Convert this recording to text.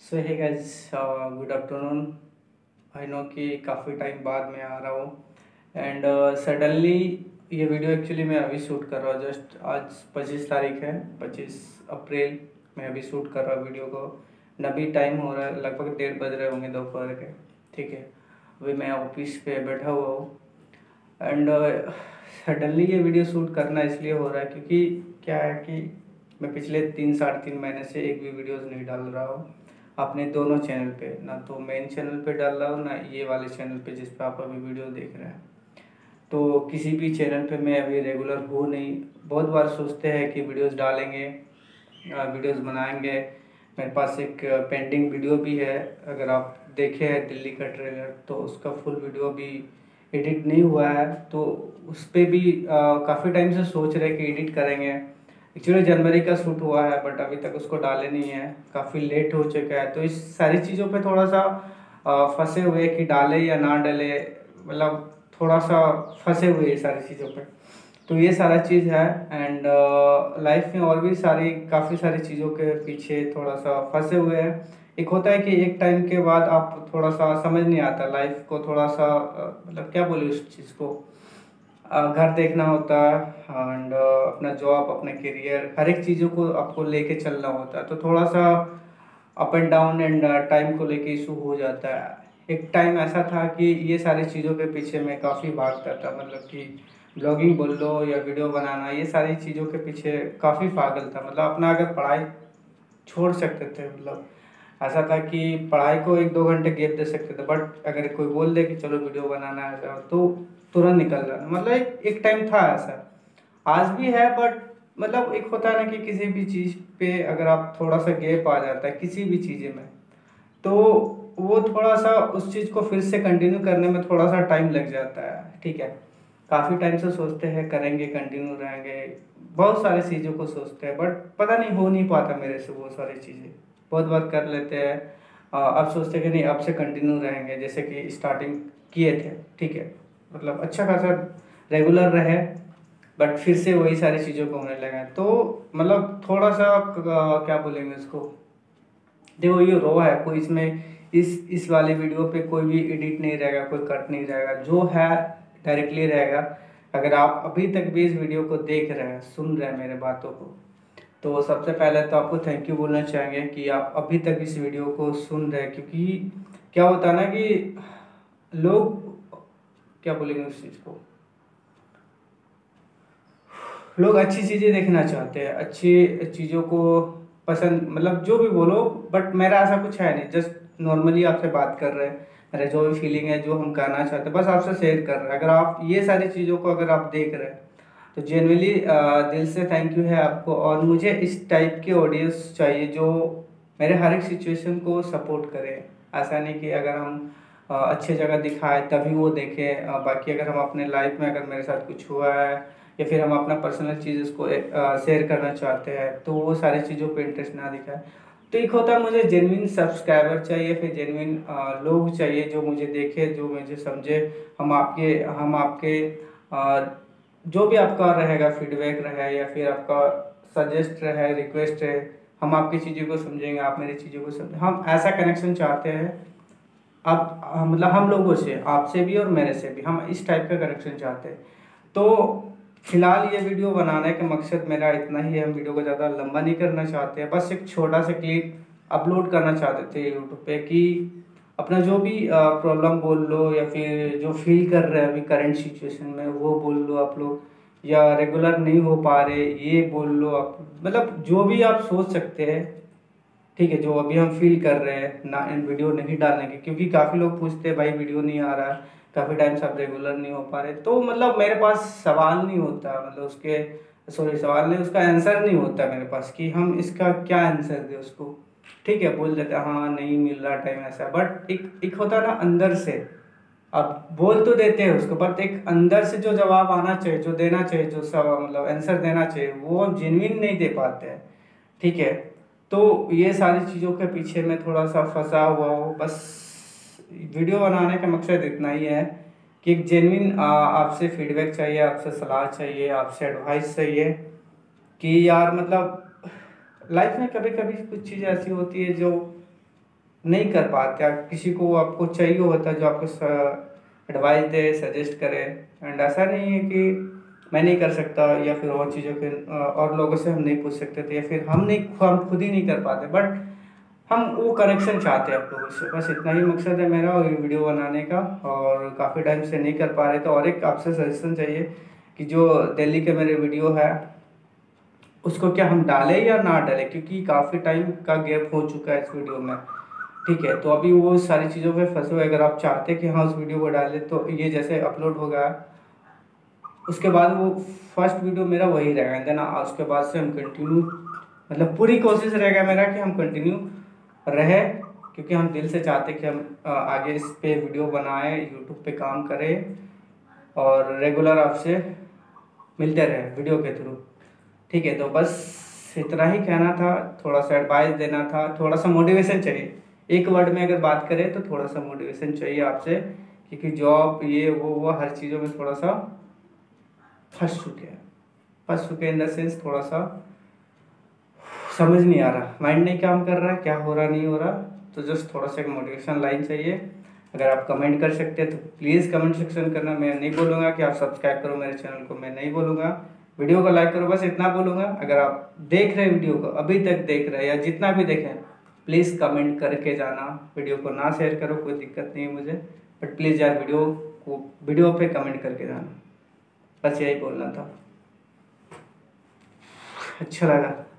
So hey guys, good afternoon. I know कि काफ़ी time बाद मैं आ रहा हूँ एंड सडनली ये वीडियो एक्चुअली मैं अभी शूट कर रहा हूँ। जस्ट आज 25 तारीख है, 25 अप्रैल। मैं अभी शूट कर रहा हूँ वीडियो को। अभी टाइम हो रहा है, लगभग 1:30 बज रहे होंगे दोपहर के। ठीक है, अभी मैं ऑफिस पे बैठा हुआ हूँ एंड सडनली ये वीडियो शूट करना इसलिए हो रहा है क्योंकि क्या है कि मैं पिछले 3 साढ़े 3 महीने से एक भी वीडियोस नहीं डाल रहा हूँ अपने दोनों चैनल पे। ना तो मेन चैनल पे डाल रहा हूँ, ना ये वाले चैनल पे जिस पे आप अभी वीडियो देख रहे हैं। तो किसी भी चैनल पे मैं अभी रेगुलर हूँ नहीं। बहुत बार सोचते हैं कि वीडियोस डालेंगे, वीडियोस बनाएंगे। मेरे पास एक पेंडिंग वीडियो भी है, अगर आप देखे हैं दिल्ली का ट्रेलर, तो उसका फुल वीडियो भी एडिट नहीं हुआ है। तो उस पर भी काफ़ी टाइम से सोच रहे कि एडिट करेंगे। एक्चुअली जनवरी का शूट हुआ है बट अभी तक उसको डाले नहीं है, काफ़ी लेट हो चुका है। तो इस सारी चीज़ों पे थोड़ा सा फंसे हुए कि डाले या ना डाले, मतलब थोड़ा सा फंसे हुए ये सारी चीज़ों पे। तो ये सारा चीज़ है एंड लाइफ में और भी काफ़ी सारी चीज़ों के पीछे थोड़ा सा फंसे हुए हैं। एक होता है कि एक टाइम के बाद आप थोड़ा सा समझ नहीं आता लाइफ को, थोड़ा सा मतलब क्या बोले उस चीज़ को, घर देखना होता है एंड अपना जॉब, अपना करियर, हर एक चीज़ों को आपको लेके चलना होता है। तो थोड़ा सा up and down and time को लेके इशू हो जाता है। एक टाइम ऐसा था कि ये सारी चीज़ों के पीछे मैं काफ़ी भागता था, मतलब कि ब्लॉगिंग बोल लो या वीडियो बनाना, ये सारी चीज़ों के पीछे काफ़ी पागल था। मतलब अपना अगर पढ़ाई छोड़ सकते थे, मतलब ऐसा था कि पढ़ाई को 1-2 घंटे गैप दे सकते थे, बट अगर कोई बोल दे कि चलो वीडियो बनाना है तो तुरंत निकल जाना। मतलब एक टाइम था ऐसा, आज भी है। बट मतलब एक होता है ना कि किसी भी चीज़ पे अगर आप थोड़ा सा गैप आ जाता है किसी भी चीज़ में, तो वो थोड़ा सा उस चीज़ को फिर से कंटिन्यू करने में थोड़ा सा टाइम लग जाता है। ठीक है, काफ़ी टाइम से सोचते हैं करेंगे, कंटिन्यू रहेंगे, बहुत सारी चीज़ों को सोचते हैं बट पता नहीं हो नहीं पाता मेरे से वो सारी चीज़ें। बहुत बार कर लेते हैं, अब सोचते हैं कि नहीं अब से कंटिन्यू रहेंगे, जैसे कि स्टार्टिंग किए थे। ठीक है, मतलब अच्छा खासा रेगुलर रहे बट फिर से वही सारी चीज़ों को होने लगा। तो मतलब थोड़ा सा क्या बोलेंगे उसको, देखो ये रो है, कोई इसमें इस वाले वीडियो पे कोई भी एडिट नहीं रहेगा, कोई कट नहीं रहेगा, जो है डायरेक्टली रहेगा। अगर आप अभी तक भी इस वीडियो को देख रहे हैं, सुन रहे हैं मेरे बातों को, तो सबसे पहले तो आपको थैंक यू बोलना चाहेंगे कि आप अभी तक इस वीडियो को सुन रहे हैं। क्योंकि क्या होता है ना कि लोग क्या बोलेंगे उस चीज़ को, लोग अच्छी चीज़ें देखना चाहते हैं, अच्छी चीज़ों को पसंद, मतलब जो भी बोलो। बट मेरा ऐसा कुछ है नहीं, जस्ट नॉर्मली आपसे बात कर रहे हैं, मेरा जो भी फीलिंग है, जो हम कहना चाहते हैं, बस आपसे शेयर कर रहे हैं। अगर आप ये सारी चीज़ों को अगर आप देख रहे हैं तो जेनुअली दिल से थैंक यू है आपको। और मुझे इस टाइप के ऑडियंस चाहिए जो मेरे हर एक सिचुएशन को सपोर्ट करे। ऐसा नहीं कि अगर हम अच्छी जगह दिखाए तभी वो देखें, बाकी अगर हम अपने लाइफ में अगर मेरे साथ कुछ हुआ है या फिर हम अपना पर्सनल चीज़ उसको शेयर करना चाहते हैं तो वो सारी चीज़ों पे इंटरेस्ट ना दिखाए। तो एक होता है मुझे जेन्युइन सब्सक्राइबर चाहिए, फिर जेन्युइन लोग चाहिए जो मुझे देखे, जो मुझे समझे। हम आपके जो भी आपका रहेगा फीडबैक रहे या फिर आपका सजेस्ट रहे, रिक्वेस्ट है, हम आपकी चीज़ों को समझेंगे, आप मेरी चीज़ों को समझें। हम ऐसा कनेक्शन चाहते हैं। अब मतलब हम लोगों से, आपसे भी और मेरे से भी, हम इस टाइप का कनेक्शन चाहते हैं। तो फिलहाल ये वीडियो बनाने का मकसद मेरा इतना ही है। हम वीडियो को ज़्यादा लंबा नहीं करना चाहते हैं, बस एक छोटा सा क्लिप अपलोड करना चाहते थे यूट्यूब पे कि अपना जो भी प्रॉब्लम बोल लो या फिर जो फील कर रहे हैं अभी करंट सिचुएशन में वो बोल लो आप लोग, या रेगुलर नहीं हो पा रहे ये बोल लो आप, मतलब जो भी आप सोच सकते हैं। ठीक है, जो अभी हम फील कर रहे हैं ना इन वीडियो नहीं डालने की, क्योंकि काफ़ी लोग पूछते हैं भाई वीडियो नहीं आ रहा है, काफ़ी टाइम से आप रेगुलर नहीं हो पा रहे। तो मतलब मेरे पास सवाल नहीं होता, मतलब उसके सॉरी सवाल नहीं, उसका आंसर नहीं होता मेरे पास कि हम इसका क्या आंसर दें उसको। ठीक है, बोल देते हैं हाँ नहीं मिल रहा टाइम ऐसा, बट एक होता है ना अंदर से, आप बोल तो देते हैं उसको बट एक अंदर से जो जवाब आना चाहिए, जो देना चाहिए, जो सब मतलब आंसर देना चाहिए, वो जेन्युइन नहीं दे पाते हैं। ठीक है, तो ये सारी चीज़ों के पीछे मैं थोड़ा सा फंसा हुआ हूँ। बस वीडियो बनाने का मकसद इतना ही है कि एक जेन्युइन आपसे फीडबैक चाहिए, आपसे सलाह चाहिए, आपसे एडवाइस चाहिए कि यार मतलब लाइफ में कभी कभी कुछ चीज़ ऐसी होती है जो नहीं कर पाते, किसी को आपको चाहिए होता है जो आपको एडवाइस दे, सजेस्ट करे। एंड ऐसा नहीं है कि मैं नहीं कर सकता या फिर और चीज़ों के और लोगों से हम नहीं पूछ सकते थे, या फिर हम खुद ही नहीं कर पाते, बट हम वो कनेक्शन चाहते हैं आप लोगों से। बस इतना ही मकसद है मेरा और ये वीडियो बनाने का। और काफ़ी टाइम से नहीं कर पा रहे थे। और एक आपसे सजेशन चाहिए कि जो दिल्ली के मेरे वीडियो है उसको क्या हम डालें या ना डालें, क्योंकि काफ़ी टाइम का गैप हो चुका है इस वीडियो में। ठीक है, तो अभी वो सारी चीज़ों पे फंसे हुए। अगर आप चाहते हैं कि हाँ उस वीडियो को डालें तो ये जैसे अपलोड होगा उसके बाद वो फर्स्ट वीडियो मेरा वही रहेगा। देन उसके बाद से हम कंटिन्यू, मतलब पूरी कोशिश रहेगा मेरा कि हम कंटिन्यू रहे, क्योंकि हम दिल से चाहते हैं कि हम आगे इस पे वीडियो बनाएं, यूट्यूब पे काम करें और रेगुलर आपसे मिलते रहे वीडियो के थ्रू। ठीक है, तो बस इतना ही कहना था, थोड़ा सा एडवाइस देना था, थोड़ा सा मोटिवेशन चाहिए। एक वर्ड में अगर बात करें तो थोड़ा सा मोटिवेशन चाहिए आपसे, क्योंकि जॉब ये वो हर चीज़ों में थोड़ा सा फंस चुके इन द सेंस, थोड़ा सा समझ नहीं आ रहा, माइंड नहीं काम कर रहा, क्या हो रहा नहीं हो रहा। तो जस्ट थोड़ा सा एक मोटिवेशन लाइन चाहिए। अगर आप कमेंट कर सकते हैं तो प्लीज़ कमेंट सेक्शन करना। मैं नहीं बोलूँगा कि आप सब्सक्राइब करो मेरे चैनल को, मैं नहीं बोलूँगा। वीडियो को लाइक करो, बस इतना बोलूँगा। अगर आप देख रहे हैं वीडियो को, अभी तक देख रहे हैं या जितना भी देखें, प्लीज़ कमेंट करके जाना। वीडियो को ना शेयर करो, कोई दिक्कत नहीं है मुझे, बट प्लीज़ यार वीडियो पे कमेंट करके जाना। बस यही बोलना था। अच्छा लगा।